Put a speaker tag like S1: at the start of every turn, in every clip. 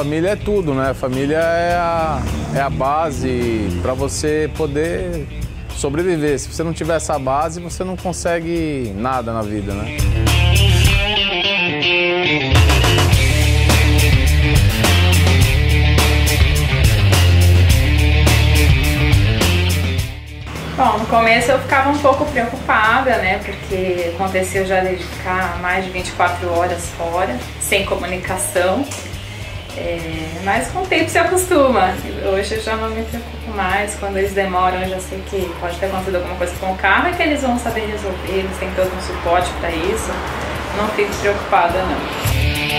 S1: família é tudo, né? A família é a base para você poder sobreviver. Se você não tiver essa base, você não consegue nada na vida, né?
S2: Bom, no começo eu ficava um pouco preocupada, né, porque aconteceu já de ficar mais de 24 horas fora, sem comunicação, mas com o tempo se acostuma. Hoje eu já não me preocupo mais, quando eles demoram eu já sei que pode ter acontecido alguma coisa com o carro e que eles vão saber resolver, eles têm todo um suporte para isso, não fico preocupada não.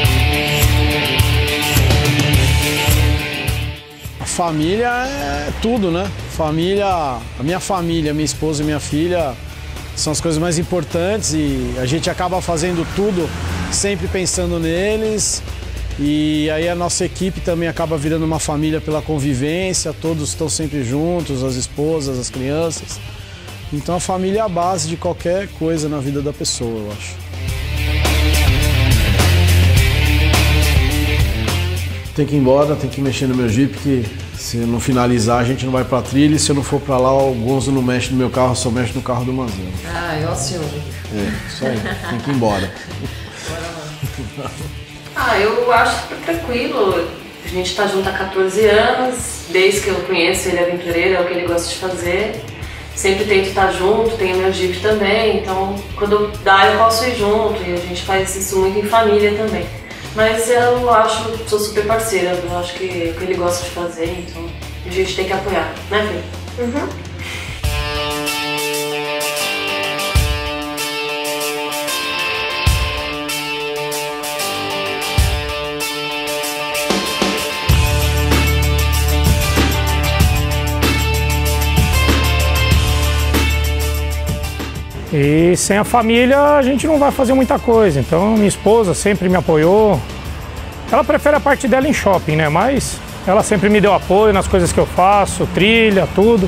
S3: Família é tudo, né? Família, a minha família, minha esposa e minha filha são as coisas mais importantes e a gente acaba fazendo tudo sempre pensando neles. E aí a nossa equipe também acaba virando uma família pela convivência, todos estão sempre juntos, as esposas, as crianças. Então a família é a base de qualquer coisa na vida da pessoa, eu acho. Tem que ir embora, tem que mexer no meu Jeep, que se eu não finalizar a gente não vai pra trilha, e se eu não for pra lá o Gonzo não mexe no meu carro, só mexe no carro do Manzano.
S4: Ah, é o senhor.
S3: Isso aí, tem que ir embora.
S4: Eu acho super tranquilo. A gente tá junto há 14 anos, desde que eu conheço ele aventureiro, é o que ele gosta de fazer. Sempre tento estar junto, tenho meu Jeep também, então quando dá eu posso ir junto e a gente faz isso muito em família também. Mas eu acho, sou super parceira, eu acho que é o que ele gosta de fazer, então a gente tem que apoiar, né, filho?
S5: Uhum.
S6: E sem a família a gente não vai fazer muita coisa, então minha esposa sempre me apoiou. Ela prefere a parte dela em shopping, né? Mas ela sempre me deu apoio nas coisas que eu faço, trilha, tudo.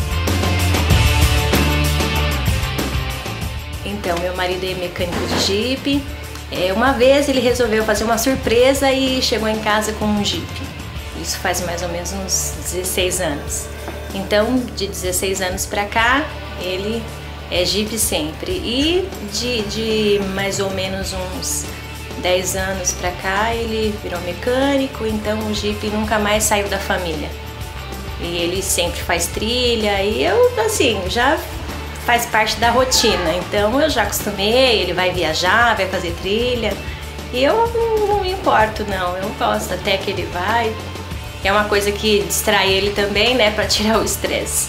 S7: Então, meu marido é mecânico de Jeep. Uma vez ele resolveu fazer uma surpresa e chegou em casa com um Jeep. Isso faz mais ou menos uns 16 anos. Então, de 16 anos pra cá, ele é Jeep sempre. E de mais ou menos uns 10 anos pra cá, ele virou mecânico, então o Jeep nunca mais saiu da família. E ele sempre faz trilha e eu, assim, já faz parte da rotina. Então eu já acostumei, ele vai viajar, vai fazer trilha. E eu não me importo, não. Eu gosto até que ele vai. É uma coisa que distrai ele também, né, pra tirar o estresse.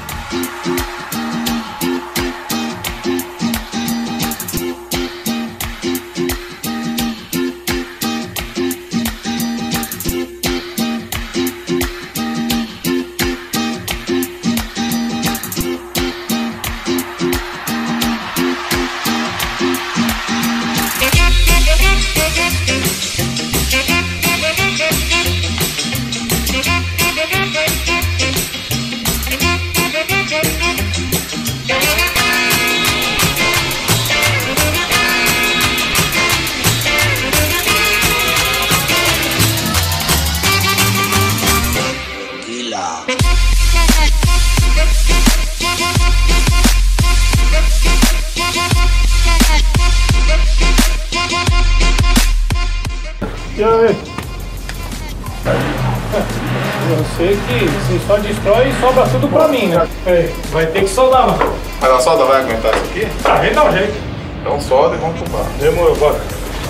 S6: E aí? Eu sei que você só destrói e sobra tudo pra mim, né? Vai ter que soldar, mano.
S8: Mas a solda vai aguentar isso aqui?
S6: A gente dá um jeito.
S8: Então solda e vamos pro bar.
S6: Demorou, bora.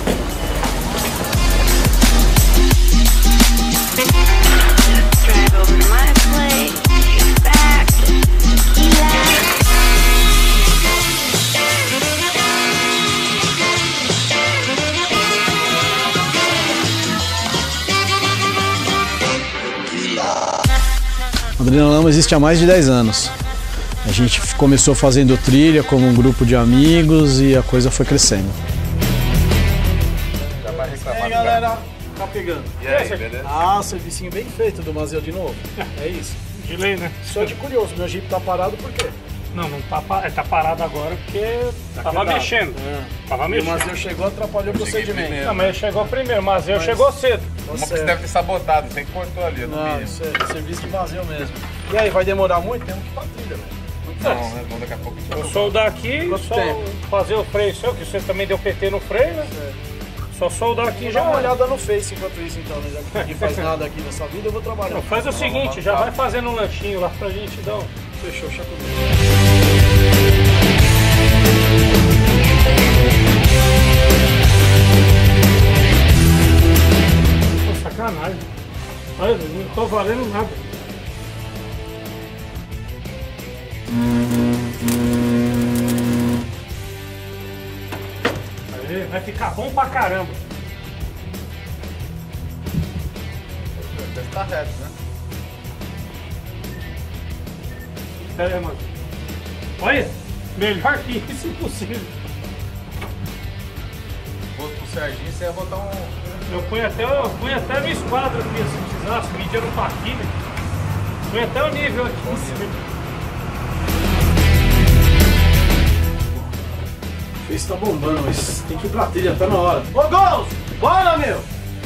S3: Adrenalina Lama existe há mais de 10 anos. A gente começou fazendo trilha como um grupo de amigos e a coisa foi crescendo.
S8: Já vai reclamar.
S3: E aí, galera, tá pegando.
S8: E aí, beleza?
S3: Ah, servicinho bem feito do Mazel de novo. É isso.
S6: De lei, né?
S3: Só de curioso, meu Jeep tá parado por quê?
S6: Não tá, tá parado agora porque tava mexendo. Tava mexendo.
S3: O Mazeu chegou, atrapalhou o procedimento.
S6: Não, mas ele chegou primeiro, o Mazeu chegou cedo.
S8: Você deve ter sabotado, você que cortou ali, no mínimo.
S3: Isso é serviço de Mazeu mesmo. E aí, vai demorar muito? Tem que ir pra trilha, velho.
S8: Não, daqui a pouco.
S6: Eu soldar aqui, só fazer o freio seu, que você também deu PT no freio, né? Só soldar aqui já.
S3: Dá uma olhada no Face enquanto isso, então, né? Já que ninguém faz nada aqui nessa vida, eu vou trabalhar.
S6: Não, faz o seguinte, já vai fazendo um lanchinho lá pra gente dar um...
S3: Fechou, chaco.
S6: Pô, sacanagem. Olha, não tô valendo nada. Aí, vai ficar bom pra caramba.
S8: Deve estar reto, né?
S6: Pera aí, mano. Olha, melhor que isso, impossível.
S8: Se fosse pro Serginho, você ia botar um...
S6: Eu punho até no esquadro aqui, se precisasse, medir no parquinho. Põe até o nível aqui.
S3: O Face tá bombando, mas tem que ir pra trilha, tá na hora. Ô, Gols! Bora, meu!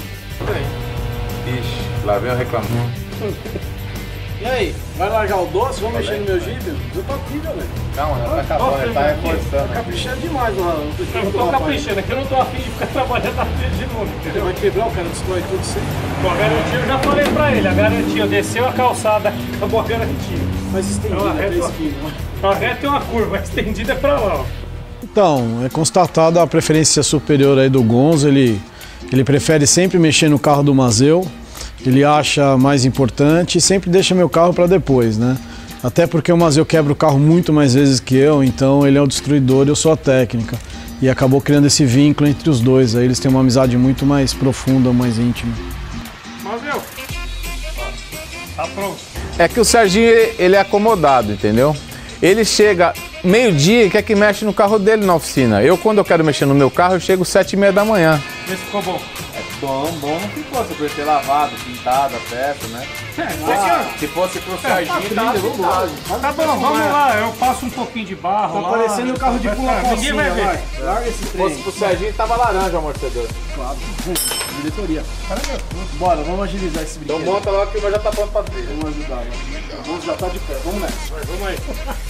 S8: Ixi, lá vem eu reclamando.
S3: E aí, vai largar o doce? Vamos mexer no meu Jeep? Eu tô aqui, velho.
S8: Calma, não vai acabar, ele tá reforçando.
S3: Tá caprichando demais, mano.
S6: Eu não tô caprichando, aqui eu não tô afim de ficar trabalhando na trilha de novo, entendeu?
S3: Vai quebrar, o cara destrói tudo sempre.
S6: Com a garantia eu já falei pra ele, a garantia, desceu a calçada, acabou a garantia.
S3: Mas estendida até a esquina.
S6: A reta tem uma curva, a estendida é pra lá, ó.
S3: Então, é constatada a preferência superior aí do Gonzo, ele prefere sempre mexer no carro do Mazeu. Ele acha mais importante e sempre deixa meu carro para depois, né? Até porque o Mazeu quebra o carro muito mais vezes que eu, então ele é o destruidor e eu sou a técnica. E acabou criando esse vínculo entre os dois, aí eles têm uma amizade muito mais profunda, mais íntima.
S6: Mazeu, tá pronto.
S1: É que o Serginho, ele é acomodado, entendeu? Ele chega meio-dia e quer que mexe no carro dele na oficina. Quando eu quero mexer no meu carro, eu chego 7h30 da manhã.
S6: Vê se ficou bom.
S8: Bom não ficou, você podia ter lavado, pintado a peça, né? Se fosse pro Serginho, tava pintado.
S6: Tá bom, vamos lá, eu passo um pouquinho de barro lá.
S3: Tá parecendo o carro de pula
S6: ninguém vai ver.
S3: Larga esse trem.
S8: Se fosse pro Serginho, tava laranja o amortecedor.
S3: Claro. Diretoria. Bora, vamos agilizar esse brinquedo.
S8: Então monta logo que o meu já tá pronto pra trilha.
S3: Vamos ajudar, vamos já tá de pé, vamos nessa.
S6: Vamos aí.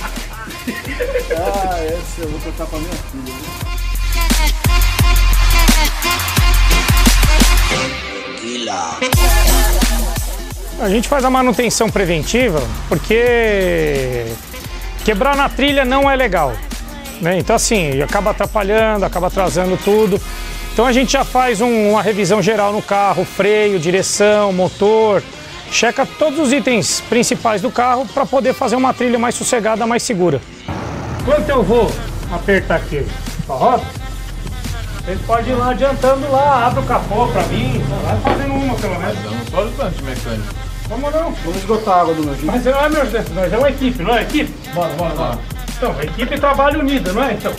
S3: Essa eu vou tocar pra minha filha, viu?
S6: A gente faz a manutenção preventiva porque quebrar na trilha não é legal, né? Então assim, acaba atrapalhando, acaba atrasando tudo. Então a gente já faz uma revisão geral no carro, freio, direção, motor, checa todos os itens principais do carro para poder fazer uma trilha mais sossegada, mais segura. Quanto eu vou apertar aqui? Só roda? Ele pode ir lá adiantando lá, abre o capô pra mim, vai fazendo uma pelo menos.
S8: Eu não sou ajudante de mecânico.
S6: Vamos não?
S3: Vamos esgotar a água do meu Jeep.
S6: Mas não é meu ajudante, nós é uma equipe, não é equipe? Bora. Então, a equipe trabalha unida, não é então?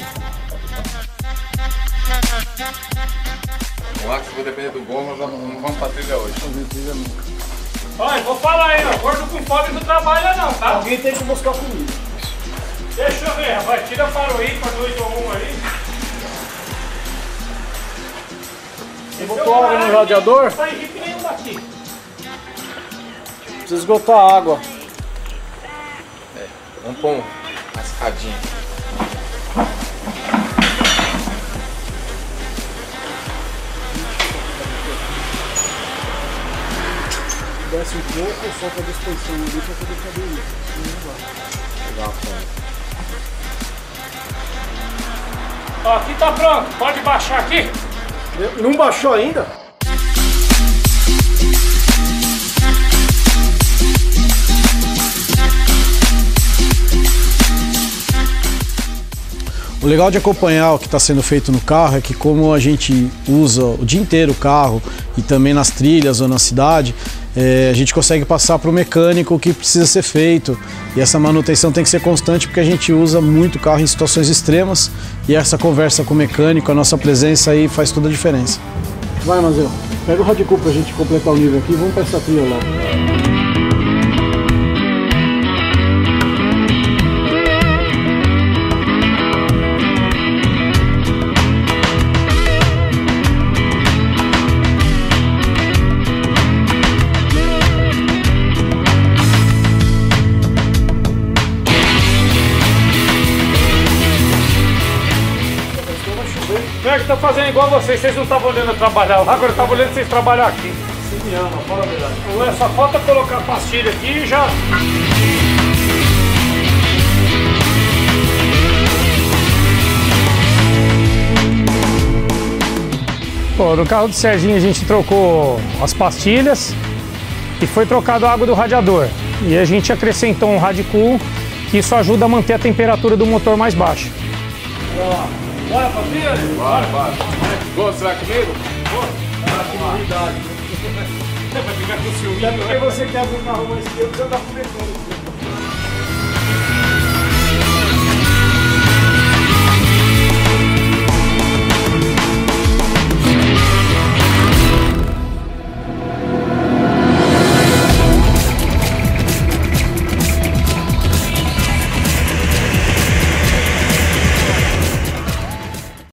S8: Vamos lá que se for depender do gol, nós não vamos pra trilha hoje.
S6: Olha, eu vou falar aí, ó, gordo com fome não trabalha não, tá?
S3: Alguém tem que buscar comida.
S6: Deixa eu ver, rapaz, tira para o ímpar 2 ou 1 aí.
S3: Você botou água no radiador?
S6: Não sai Jeep nenhum daqui.
S3: Precisa esgotar a água.
S8: Vamos pôr uma escadinha.
S3: Desce um pouco, solta a disposição ali pra poder fazer isso. Legal,
S6: Ó, aqui tá pronto, pode baixar aqui.
S3: Não baixou ainda? O legal de acompanhar o que está sendo feito no carro é que como a gente usa o dia inteiro o carro e também nas trilhas ou na cidade, a gente consegue passar para o mecânico o que precisa ser feito. E essa manutenção tem que ser constante porque a gente usa muito o carro em situações extremas e essa conversa com o mecânico, a nossa presença aí faz toda a diferença. Vai, Mazeu, pega o Radical para a gente completar o nível aqui e vamos para essa trilha lá.
S6: Sérgio tá fazendo igual vocês não estavam olhando eu trabalhar lá, agora eu tava olhando vocês trabalhar aqui.
S3: Você me ama, fala a verdade.
S6: Ué, só falta colocar a pastilha aqui e já... Pô, no carro do Serginho a gente trocou as pastilhas e foi trocado a água do radiador. E a gente acrescentou um Radicool, que isso ajuda a manter a temperatura do motor mais baixa.
S3: Bora, família?
S8: Bora. Você vai comigo?
S3: Ah, que novidade.
S6: Vai ficar com ciúme.
S3: É porque você quer um carro mais cedo, você tá comentando.